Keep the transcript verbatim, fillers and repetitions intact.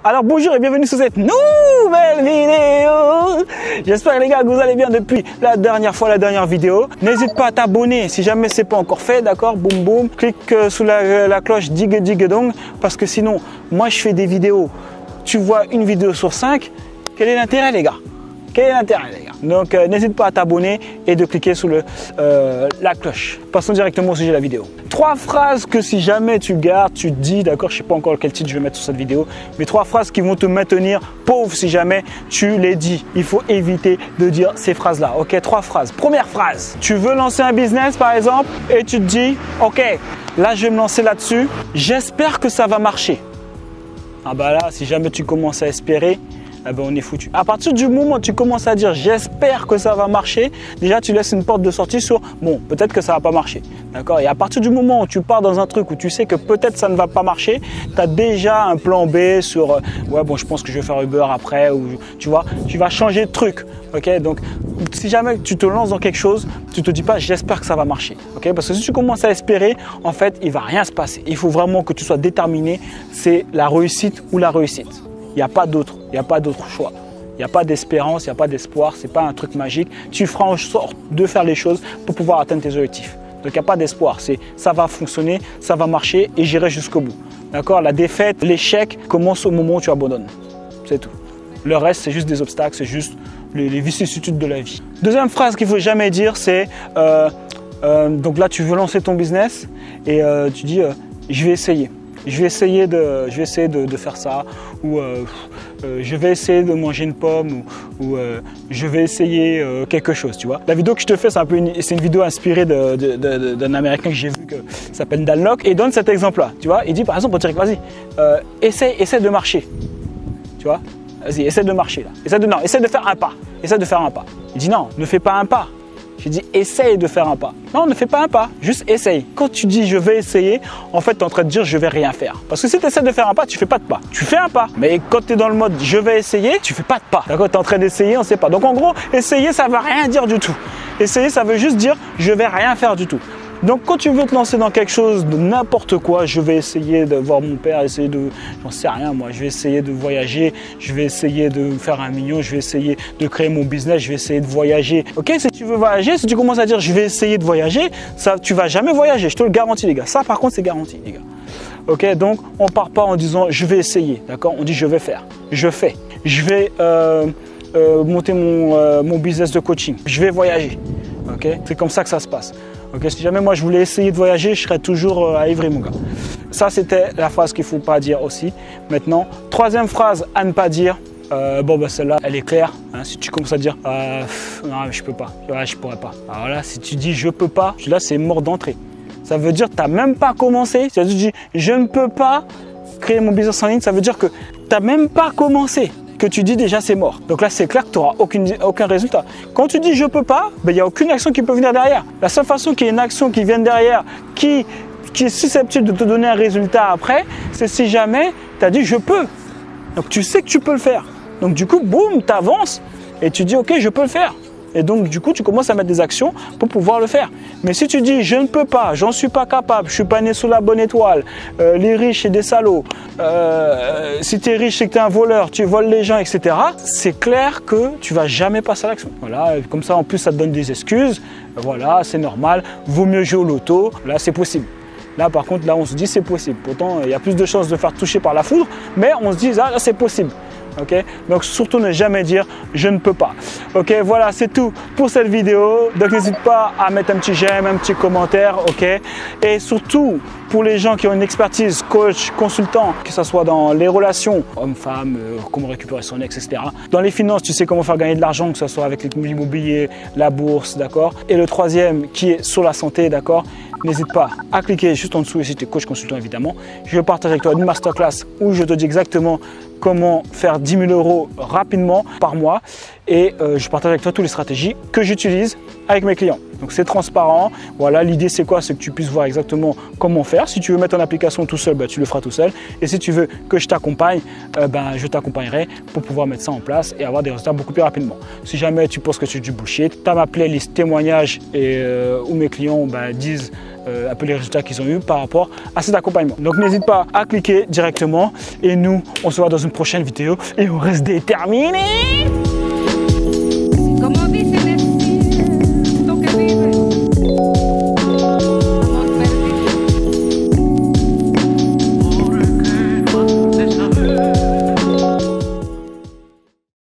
Alors bonjour et bienvenue sur cette nouvelle vidéo. J'espère les gars que vous allez bien depuis la dernière fois, la dernière vidéo. N'hésite pas à t'abonner si jamais c'est pas encore fait, d'accord? Boum boum, clique euh, sous la, la cloche digue digue dong, parce que sinon moi je fais des vidéos. Tu vois une vidéo sur cinq, quel est l'intérêt les gars? Quel est l'intérêt les gars? Donc euh, n'hésite pas à t'abonner et de cliquer sur le, euh, la cloche. Passons directement au sujet de la vidéo. Trois phrases que si jamais tu gardes, tu dis, d'accord, je ne sais pas encore quel titre je vais mettre sur cette vidéo, mais trois phrases qui vont te maintenir pauvre si jamais tu les dis. Il faut éviter de dire ces phrases-là. Ok, trois phrases. Première phrase, tu veux lancer un business par exemple et tu te dis, ok, là je vais me lancer là-dessus, j'espère que ça va marcher. Ah bah là, si jamais tu commences à espérer, eh ben on est foutu. À partir du moment où tu commences à dire j'espère que ça va marcher, déjà tu laisses une porte de sortie sur bon, peut-être que ça va pas marcher. D'accord? Et à partir du moment où tu pars dans un truc où tu sais que peut-être ça ne va pas marcher, tu as déjà un plan B sur euh, ouais bon, je pense que je vais faire Uber après, ou tu vois, tu vas changer de truc. Ok? Donc si jamais tu te lances dans quelque chose, tu te dis pas j'espère que ça va marcher. Ok? Parce que si tu commences à espérer, en fait, il va rien se passer. Il faut vraiment que tu sois déterminé, c'est la réussite ou la réussite. Il n'y a pas d'autre, il n'y a pas d'autre choix. Il n'y a pas d'espérance, il n'y a pas d'espoir, ce n'est pas un truc magique. Tu feras en sorte de faire les choses pour pouvoir atteindre tes objectifs. Donc il n'y a pas d'espoir, c'est ça va fonctionner, ça va marcher et j'irai jusqu'au bout. D'accord? La défaite, l'échec commence au moment où tu abandonnes. C'est tout. Le reste, c'est juste des obstacles, c'est juste les, les vicissitudes de la vie. Deuxième phrase qu'il ne faut jamais dire, c'est euh, euh, donc là tu veux lancer ton business et euh, tu dis euh, je vais essayer. Je vais essayer de, je vais essayer de, de faire ça, ou euh, euh, je vais essayer de manger une pomme, ou, ou euh, je vais essayer euh, quelque chose, tu vois. La vidéo que je te fais, c'est un peu une, c'est une vidéo inspirée de, de, de, d'un Américain que j'ai vu qui s'appelle Dan Lok, et donne cet exemple-là, tu vois. Il dit par exemple, vas-y, euh, essaie, essaie de marcher, tu vois. Vas-y, essaie de marcher là. Essaie de, non, essaie de faire un pas. Essaie de faire un pas. Il dit non, ne fais pas un pas. J'ai dit essaye de faire un pas. Non, ne fais pas un pas, juste essaye. Quand tu dis je vais essayer, en fait tu es en train de dire je vais rien faire. Parce que si tu essaies de faire un pas, tu fais pas de pas. Tu fais un pas. Mais quand tu es dans le mode je vais essayer, tu fais pas de pas. D'accord, tu es en train d'essayer, on sait pas. Donc en gros, essayer ça veut rien dire du tout. Essayer ça veut juste dire je vais rien faire du tout. Donc quand tu veux te lancer dans quelque chose de n'importe quoi, je vais essayer de voir mon père, essayer de, j'en sais rien moi, je vais essayer de voyager, je vais essayer de faire un million, je vais essayer de créer mon business, je vais essayer de voyager. Ok, si tu veux voyager, si tu commences à dire je vais essayer de voyager, ça, tu vas jamais voyager, je te le garantis les gars. Ça par contre c'est garanti les gars. Ok, donc on part pas en disant je vais essayer, d'accord? On dit je vais faire, je fais, je vais euh, euh, monter mon, euh, mon business de coaching, je vais voyager. Ok, c'est comme ça que ça se passe. Okay, si jamais moi je voulais essayer de voyager, je serais toujours à Ivry mon gars. Ça c'était la phrase qu'il ne faut pas dire aussi. Maintenant, troisième phrase à ne pas dire. Euh, bon bah celle-là elle est claire. Hein, si tu commences à dire euh, non je peux pas, ouais, je pourrais pas. Alors là si tu dis je peux pas, là c'est mort d'entrée. Ça veut dire que tu n'as même pas commencé. Si tu dis je ne peux pas créer mon business en ligne, ça veut dire que tu n'as même pas commencé. Que tu dis déjà c'est mort. Donc là c'est clair que tu n'auras aucun résultat. Quand tu dis je peux pas, il ben, n'y a aucune action qui peut venir derrière. La seule façon qu'il y ait une action qui vienne derrière, qui, qui est susceptible de te donner un résultat après, c'est si jamais tu as dit je peux. Donc tu sais que tu peux le faire. Donc du coup, boum, tu avances et tu dis ok je peux le faire. Et donc du coup tu commences à mettre des actions pour pouvoir le faire. Mais si tu dis je ne peux pas, j'en suis pas capable, je suis pas né sous la bonne étoile, euh, les riches c'est des salauds, euh, si tu es riche c'est que tu es un voleur, tu voles les gens, et cetera. C'est clair que tu vas jamais passer à l'action. Voilà, comme ça en plus ça te donne des excuses, voilà c'est normal, vaut mieux jouer au loto, là c'est possible. Là par contre là on se dit c'est possible, pourtant il y a plus de chances de faire toucher par la foudre, mais on se dit ah, là c'est possible. Okay? Donc surtout ne jamais dire je ne peux pas. Ok, voilà c'est tout pour cette vidéo. Donc n'hésite pas à mettre un petit j'aime, un petit commentaire, ok. Et surtout pour les gens qui ont une expertise, coach, consultant, que ce soit dans les relations homme-femme, euh, comment récupérer son ex, et cetera. Dans les finances, tu sais comment faire gagner de l'argent, que ce soit avec l'immobilier, la bourse, d'accord. Et le troisième qui est sur la santé, d'accord. N'hésite pas à cliquer juste en dessous et si tu es coach consultant évidemment. Je partage avec toi une masterclass où je te dis exactement comment faire dix mille euros rapidement par mois et euh, je partage avec toi toutes les stratégies que j'utilise avec mes clients. Donc c'est transparent. Voilà, l'idée c'est quoi? C'est que tu puisses voir exactement comment faire. Si tu veux mettre en application tout seul, bah, tu le feras tout seul. Et si tu veux que je t'accompagne, euh, ben, je t'accompagnerai pour pouvoir mettre ça en place et avoir des résultats beaucoup plus rapidement. Si jamais tu penses que c'est du bullshit, tu as ma playlist témoignages et, euh, où mes clients bah, disent euh, un peu les résultats qu'ils ont eu par rapport à cet accompagnement. Donc n'hésite pas à cliquer directement et nous on se voit dans une prochaine vidéo et on reste déterminés.